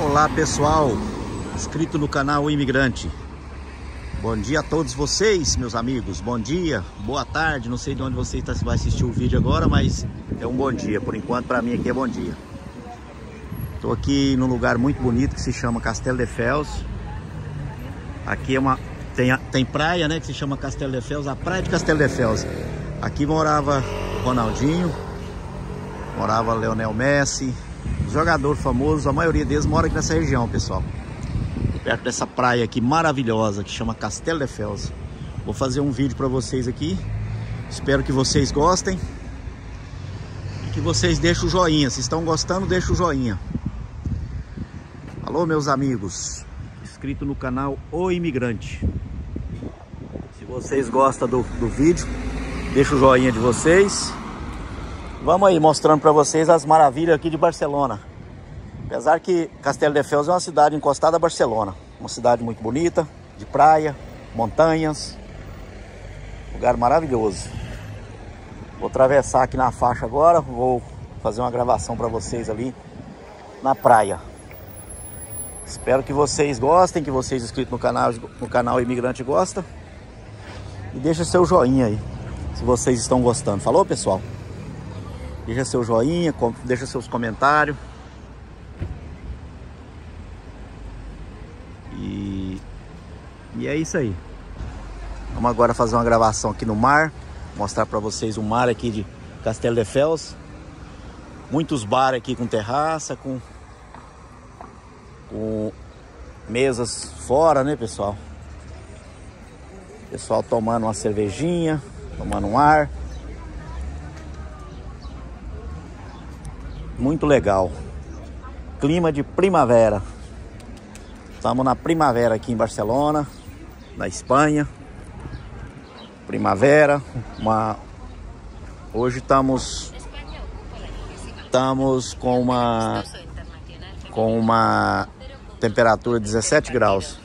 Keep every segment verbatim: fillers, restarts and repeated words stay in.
Olá pessoal, inscrito no canal O Imigrante. Bom dia a todos vocês, meus amigos. Bom dia, boa tarde. Não sei de onde você está, se vai assistir o vídeo agora, mas é um bom dia. Por enquanto, para mim aqui é bom dia. Estou aqui num lugar muito bonito que se chama Castelo de Fels. Aqui é uma tem, tem praia, né, que se chama Castelo de Fels, a praia de Castelo de Fels. Aqui morava o Ronaldinho, morava Lionel Messi, jogador famoso. A maioria deles mora aqui nessa região, pessoal, perto dessa praia aqui maravilhosa que chama Castelo de Fels. Vou fazer um vídeo para vocês aqui. Espero que vocês gostem e que vocês deixem o joinha. Se estão gostando, deixa o joinha. Alô, meus amigos, inscrito no canal O Imigrante. Se vocês gostam do, do vídeo, deixa o joinha de vocês. Vamos aí mostrando para vocês as maravilhas aqui de Barcelona. Apesar que Castelo de Fels é uma cidade encostada a Barcelona. Uma cidade muito bonita, de praia, montanhas. Lugar maravilhoso. Vou atravessar aqui na faixa agora. Vou fazer uma gravação para vocês ali na praia. Espero que vocês gostem, que vocês inscritos no canal, no canal Imigrante gostam. E deixa seu joinha aí, se vocês estão gostando. Falou, pessoal? Deixa seu joinha, deixa seus comentários. E, e é isso aí. Vamos agora fazer uma gravação aqui no mar. Mostrar para vocês o mar aqui de Castelo de Fels. Muitos bares aqui com terraça, com, com mesas fora, né, pessoal? Pessoal tomando uma cervejinha, tomando um ar. Muito legal. Clima de primavera. Estamos na primavera aqui em Barcelona, na Espanha. Primavera. Uma... Hoje estamos estamos com uma com uma temperatura de dezessete graus.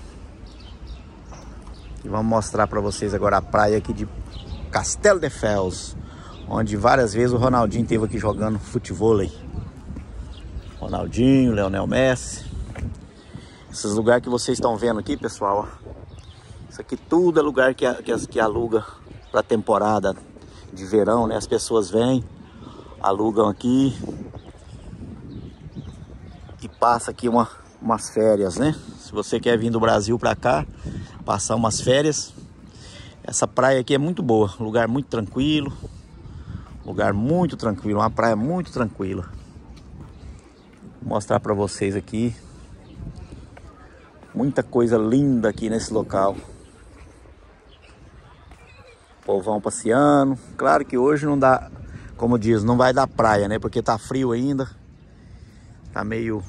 E vamos mostrar para vocês agora a praia aqui de Castelo de Fels, onde várias vezes o Ronaldinho esteve aqui jogando futevôlei. Ronaldinho, Lionel Messi. Esses lugares que vocês estão vendo aqui, pessoal, ó. Isso aqui tudo é lugar que, que, que aluga para temporada de verão, né? As pessoas vêm, alugam aqui e passa aqui uma, umas férias, né? Se você quer vir do Brasil para cá, passar umas férias, essa praia aqui é muito boa. Lugar muito tranquilo. Lugar muito tranquilo, uma praia muito tranquila. Vou mostrar para vocês aqui. Muita coisa linda aqui nesse local. Povão passeando. Claro que hoje não dá, como diz, não vai dar praia, né? Porque tá frio ainda. Tá meio...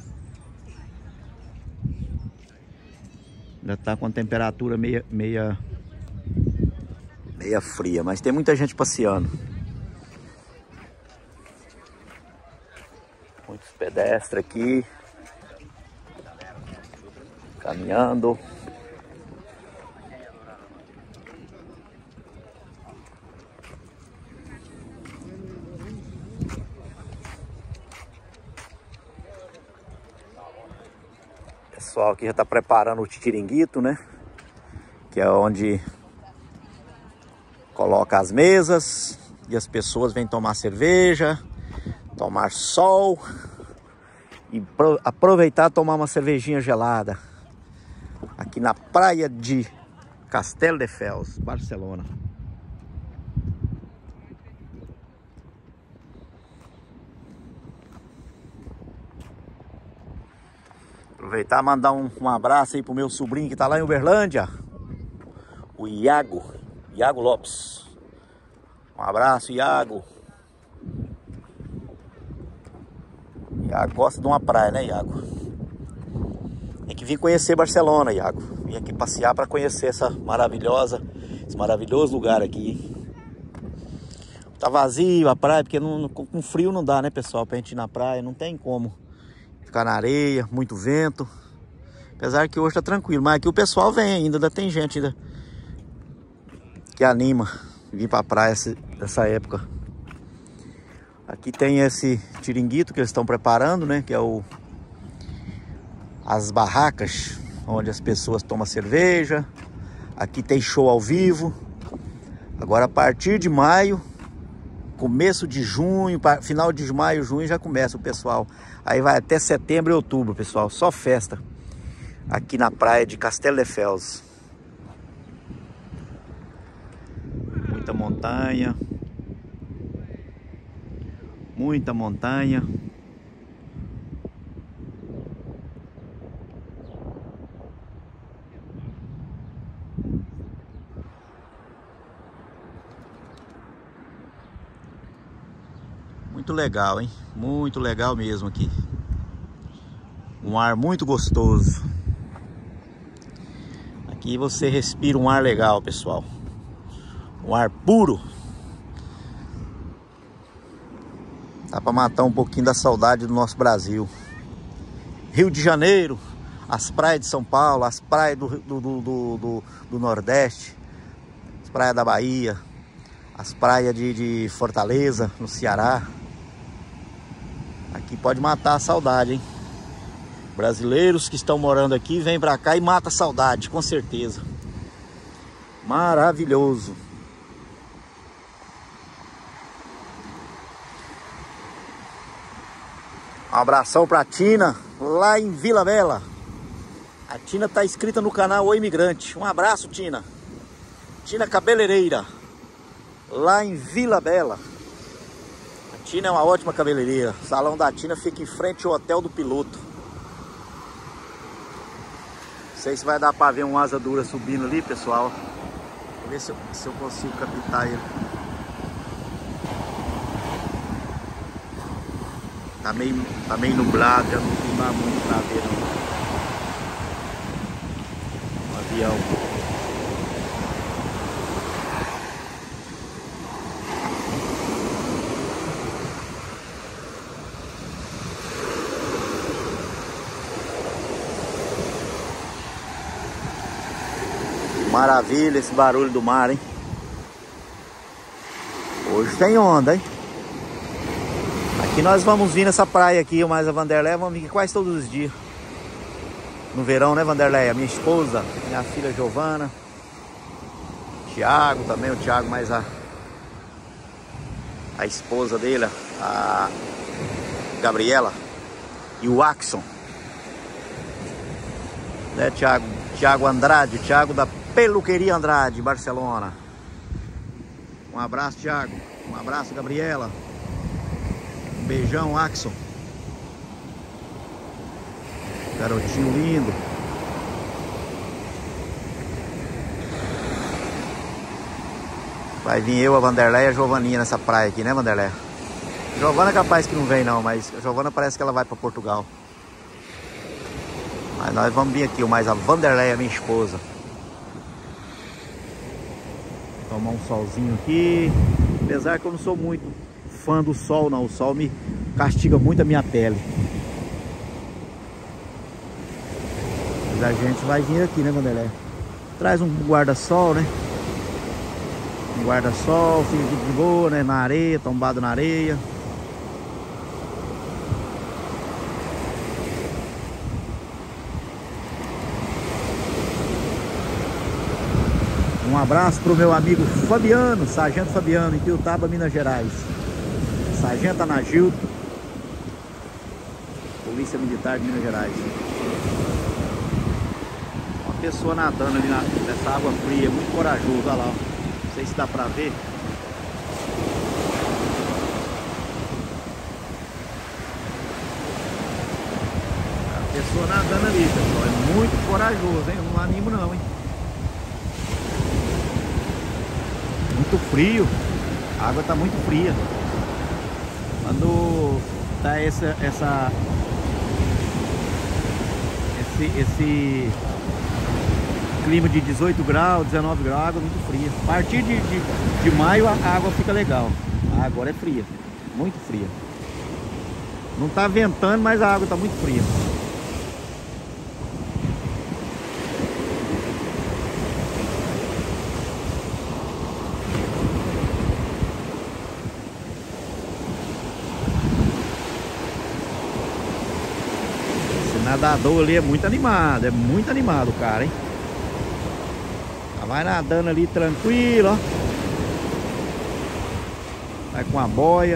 Ainda tá com a temperatura meia, meia, meia fria. Mas tem muita gente passeando. Muitos pedestres aqui. Caminhando. Pessoal aqui já está preparando o tiringuito, né? Que é onde coloca as mesas e as pessoas vêm tomar cerveja, tomar sol e aproveitar e tomar uma cervejinha gelada. Aqui na praia de Castelo de Fels, Barcelona. Aproveitar e mandar um, um abraço aí pro meu sobrinho que tá lá em Uberlândia, o Iago, Iago Lopes. Um abraço, Iago. Iago gosta de uma praia, né, Iago? Tem que vir conhecer Barcelona, Iago. Vim aqui passear para conhecer essa maravilhosa, esse maravilhoso lugar aqui. Tá vazio a praia, porque não, com frio não dá, né, pessoal? Pra gente ir na praia, não tem como ficar na areia, muito vento. Apesar que hoje tá tranquilo, mas aqui o pessoal vem ainda, ainda tem gente ainda que anima vir pra praia nessa época. Aqui tem esse tiringuito que eles estão preparando, né? Que é o as barracas onde as pessoas tomam cerveja. Aqui tem show ao vivo. Agora a partir de maio, começo de junho, final de maio, junho já começa o pessoal. Aí vai até setembro e outubro, pessoal, só festa aqui na praia de Castelo de Fels. Muita montanha. Muita montanha. Muito legal, hein? Muito legal mesmo aqui. Um ar muito gostoso. Aqui você respira um ar legal, pessoal. Um ar puro. Dá para matar um pouquinho da saudade do nosso Brasil. Rio de Janeiro, as praias de São Paulo, as praias do, do, do, do, do Nordeste, as praias da Bahia, as praias de, de Fortaleza, no Ceará. Aqui pode matar a saudade, hein? Brasileiros que estão morando aqui, vêm pra cá e mata a saudade, com certeza. Maravilhoso. Um abração pra Tina, lá em Vila Bela. A Tina tá inscrita no canal O Imigrante. Um abraço, Tina. Tina Cabeleireira, lá em Vila Bela. A Tina é uma ótima cabeleireira. O salão da Tina fica em frente ao Hotel do Piloto. Não sei se vai dar pra ver um asa dura subindo ali, pessoal. Vou ver se eu, se eu consigo captar ele. Tá meio, tá meio nublado, já não dá muito pra ver não. Um avião. Maravilha esse barulho do mar, hein? Hoje tem onda, hein? Aqui nós vamos vir nessa praia aqui, o mais a Vanderlei, vamos vir quase todos os dias. No verão, né, Vanderlei? A minha esposa, minha filha Giovana, Thiago também, o Thiago mais a a esposa dele, a Gabriela, e o Axon. Né, Thiago? Thiago Andrade, Thiago da Peluqueria Andrade, Barcelona. Um abraço, Thiago. Um abraço, Gabriela. Um beijão, Axon. Garotinho lindo. Vai vir eu, a Vanderlei e a Giovaninha nessa praia aqui, né, Vanderlei? Giovana é capaz que não vem não, mas a Giovana parece que ela vai para Portugal. Mas nós vamos vir aqui, mais a Vanderlei, a minha esposa. Tomar um solzinho aqui. Apesar que eu não sou muito fã do sol, não. O sol me castiga muito a minha pele. Mas a gente vai vir aqui, né, Vanderlei? Traz um guarda-sol, né? Um guarda-sol, fica de boa, né? Na areia, tombado na areia. Um abraço para o meu amigo Fabiano, Sargento Fabiano, em Tiltaba, Minas Gerais. Sargento Anagildo, Polícia Militar de Minas Gerais. Uma pessoa nadando ali na, nessa água fria, muito corajoso, olha lá. Não sei se dá para ver. A pessoa nadando ali, pessoal, é muito corajoso, hein? Eu não animo não, hein? Muito frio, a água tá muito fria. Quando tá essa, essa esse, esse clima de dezoito graus, dezenove graus, a água é muito fria. A partir de, de, de maio a água fica legal. Ah, agora é fria, muito fria. Não tá ventando, mas a água tá muito fria. Nadador ali é muito animado, é muito animado o cara, hein? Vai nadando ali tranquilo, ó. Vai com a boia.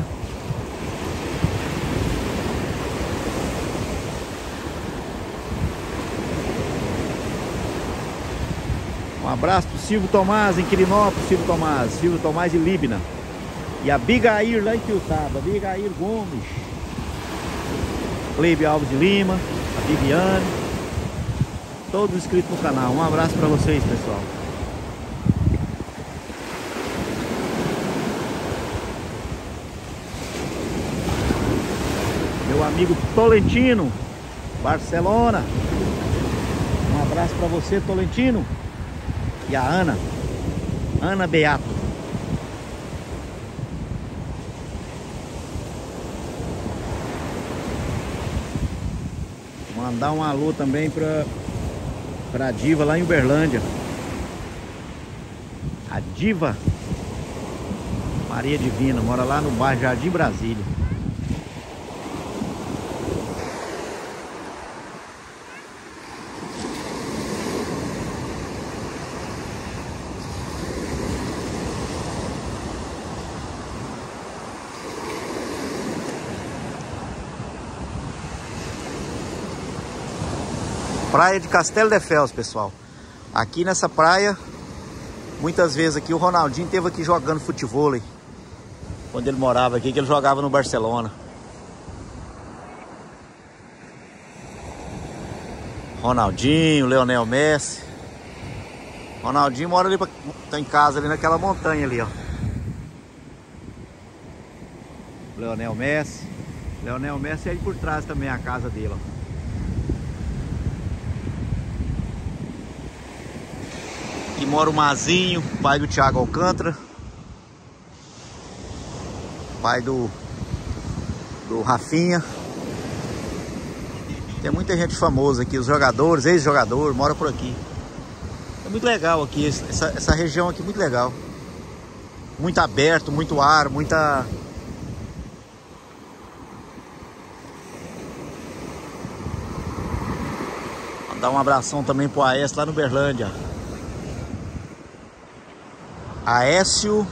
Um abraço pro Silvio Tomás em Quirinópolis, Silvio Tomás, Silvio Tomás de Líbina. E a Abigail lá em Piutaba, Abigail Gomes. Cleibio Alves de Lima, a Viviane. Todos inscritos no canal. Um abraço pra vocês, pessoal. Meu amigo Tolentino, Barcelona. Um abraço pra você, Tolentino. E a Ana, Ana Beato. Mandar um alô também pra, pra Diva lá em Uberlândia. A Diva Maria Divina, mora lá no bairro Jardim Brasília. Praia de Castelo de Fels, pessoal. Aqui nessa praia, muitas vezes aqui o Ronaldinho esteve aqui jogando futevôlei. Quando ele morava aqui, que ele jogava no Barcelona. Ronaldinho, Leonel Messi. Ronaldinho mora ali, pra, tá em casa ali naquela montanha ali, ó. Leonel Messi. Leonel Messi é aí por trás também a casa dele, ó. Aqui mora o Mazinho, pai do Thiago Alcântara. Pai do, do Rafinha. Tem muita gente famosa aqui, os jogadores, ex-jogador, mora por aqui. É muito legal aqui, essa, essa região aqui, muito legal. Muito aberto, muito ar, muita... Mandar um abração também pro Aécio lá no Uberlândia. Aécio,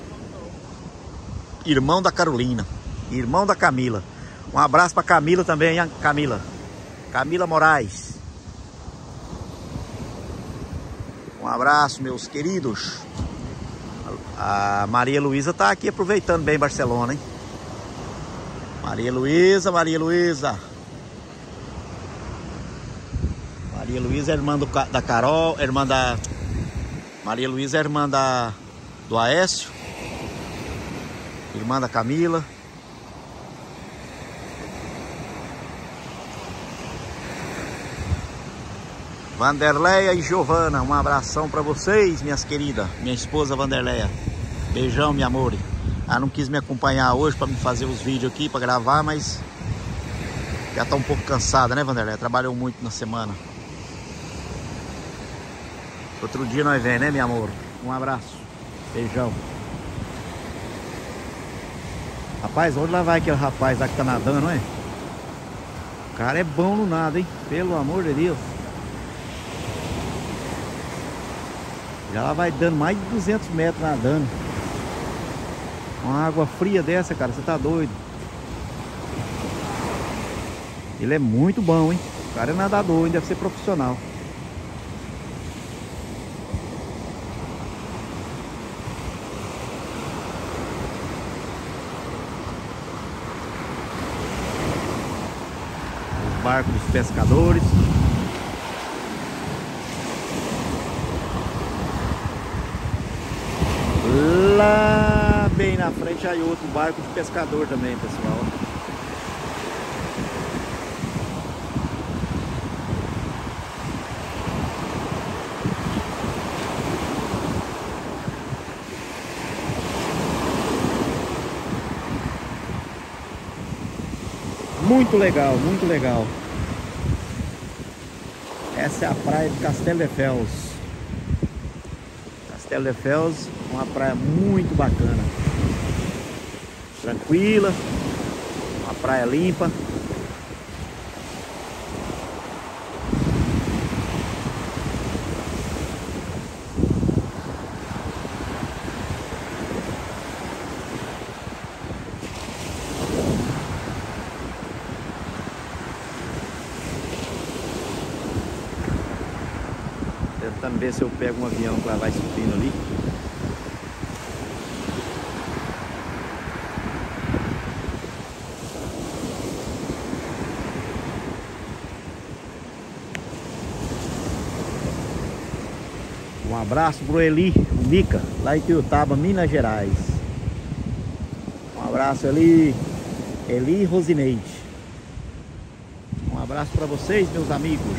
irmão da Carolina, irmão da Camila. Um abraço pra Camila também, hein, Camila. Camila Moraes. Um abraço, meus queridos. A Maria Luísa tá aqui aproveitando bem Barcelona, hein? Maria Luísa, Maria Luísa. Maria Luísa é irmã do, da Carol, irmã da... Maria Luísa é irmã da... do Aécio, irmã da Camila. Vanderleia e Giovana, um abração pra vocês, minhas queridas. Minha esposa Vanderleia, beijão, meu amor. Ela não quis me acompanhar hoje pra me fazer os vídeos aqui, pra gravar, mas já tá um pouco cansada, né, Vanderleia? Trabalhou muito na semana. Outro dia nós vem, né, meu amor? Um abraço. Beijão. Rapaz, onde lá vai aquele rapaz lá que tá nadando, não é? O cara é bom no nada, hein? Pelo amor de Deus. Já lá vai dando mais de duzentos metros nadando. Uma água fria dessa, cara, você tá doido. Ele é muito bom, hein? O cara é nadador, hein? Deve ser profissional. Barco dos pescadores. Lá bem na frente aí outro barco de pescador também, pessoal. Muito legal, muito legal. Essa é a praia de Castelo de Fels. Castelo de Fels, uma praia muito bacana. Tranquila, uma praia limpa. Tentando ver se eu pego um avião que lá vai subindo ali. Um abraço pro Eli, o Mica, lá em Ituiutaba, Minas Gerais. Um abraço ali, Eli Rosineide. Um abraço para vocês, meus amigos.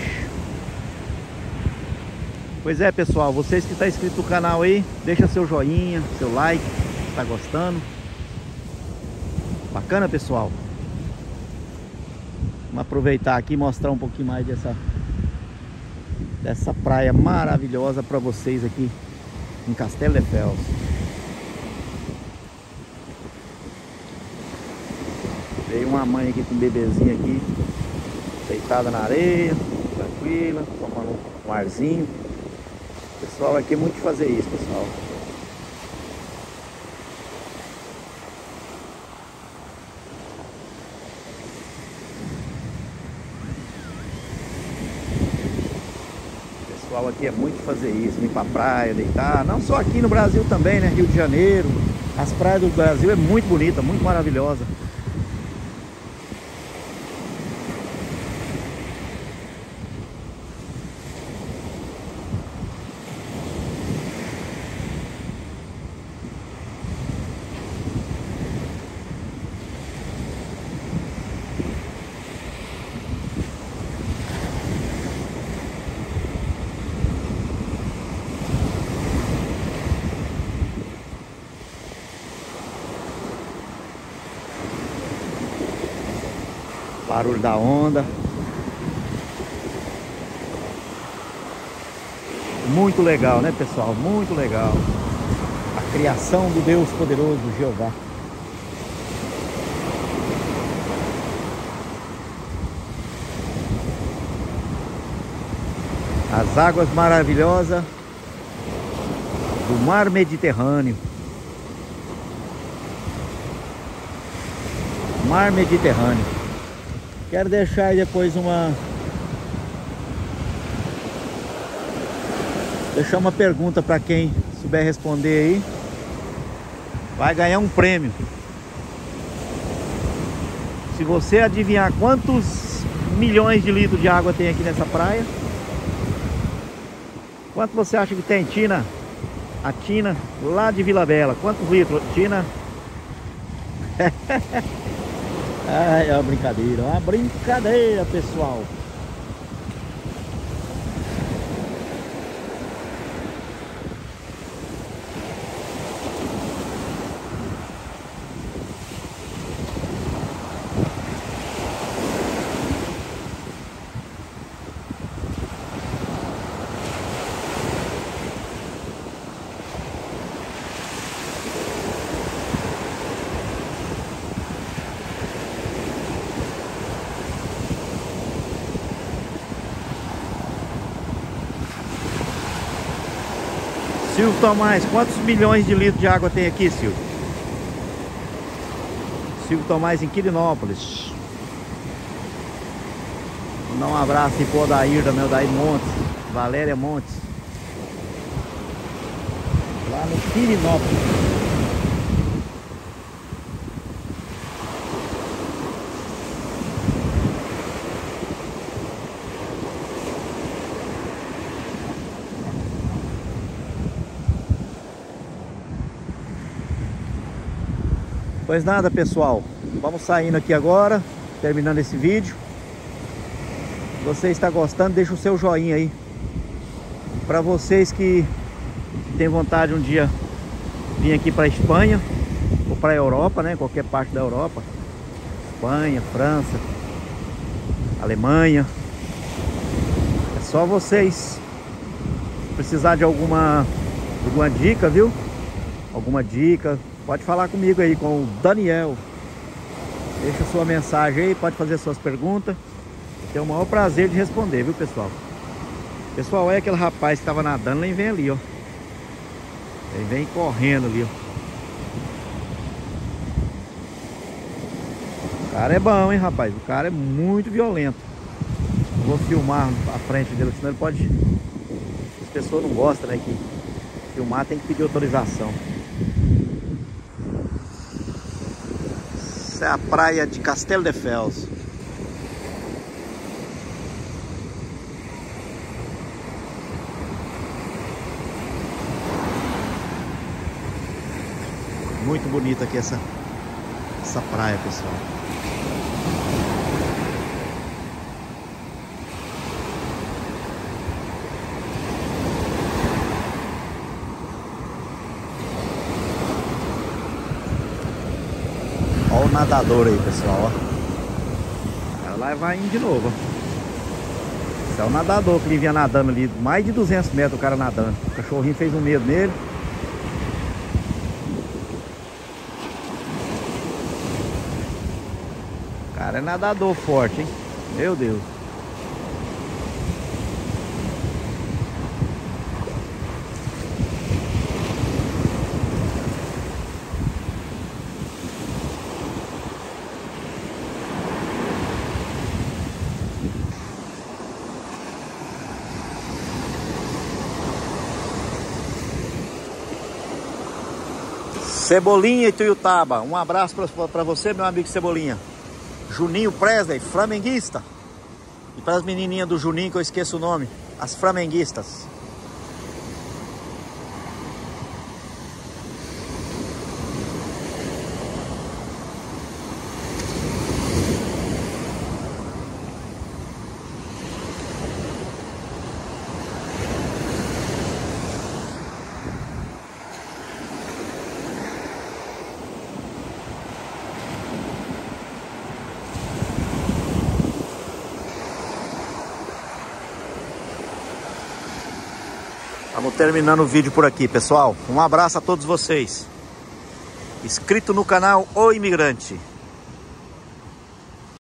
Pois é, pessoal, vocês que estão inscritos no canal aí, deixa seu joinha, seu like, se tá gostando. Bacana, pessoal. Vamos aproveitar aqui e mostrar um pouquinho mais dessa dessa praia maravilhosa para vocês aqui em Castelo de Fels. Veio uma mãe aqui com um bebezinho aqui, deitada na areia, tranquila, tomando um arzinho. O pessoal aqui é muito de fazer isso, pessoal. O pessoal aqui é muito de fazer isso, vir pra praia, deitar. Não só aqui no Brasil também, né? Rio de Janeiro. As praias do Brasil é muito bonita, muito maravilhosa. Barulho da onda. Muito legal, né, pessoal? Muito legal. A criação do Deus poderoso, Jeová. As águas maravilhosas do mar Mediterrâneo. Mar Mediterrâneo. Quero deixar aí depois uma... Deixar uma pergunta para quem souber responder aí. Vai ganhar um prêmio. Se você adivinhar quantos milhões de litros de água tem aqui nessa praia. Quanto você acha que tem, Tina? A Tina, lá de Vila Bela. Quantos litros, Tina? Ai, é uma brincadeira, uma brincadeira, pessoal. Silvio Tomás, quantos milhões de litros de água tem aqui, Silvio? Silvio Tomás em Quirinópolis. Vou dar um abraço aí pro Odair, meu Odair Montes, Valéria Montes. Lá no Quirinópolis. Pois nada, pessoal, vamos saindo aqui agora, terminando esse vídeo. Se você está gostando, deixa o seu joinha aí. Para vocês que tem vontade um dia vir aqui para a Espanha ou para a Europa, né, qualquer parte da Europa, Espanha, França, Alemanha, é só vocês precisar de alguma alguma dica, viu? Alguma dica, pode falar comigo aí, com o Daniel. Deixa sua mensagem aí, pode fazer suas perguntas. Eu tenho o maior prazer de responder, viu, pessoal? Pessoal, olha aquele rapaz que estava nadando, ele vem ali, ó. Ele vem correndo ali, ó. O cara é bom, hein, rapaz? O cara é muito violento. Não vou filmar a frente dele, senão ele pode pessoas não gostam, né? Que filmar tem que pedir autorização. Essa é a praia de Castelo de Fels. Muito bonita aqui essa, essa praia, pessoal. Olha o nadador aí, pessoal. Ó. Lá vai indo de novo. Esse é o nadador que ele vinha nadando ali. Mais de duzentos metros o cara nadando. O cachorrinho fez um medo nele. O cara é nadador forte, hein? Meu Deus. Cebolinha e Tuiutaba, um abraço para você, meu amigo Cebolinha. Juninho Presley, flamenguista. E para as menininhas do Juninho, que eu esqueço o nome, as flamenguistas. Estamos terminando o vídeo por aqui, pessoal. Um abraço a todos vocês. Inscrito no canal O Imigrante.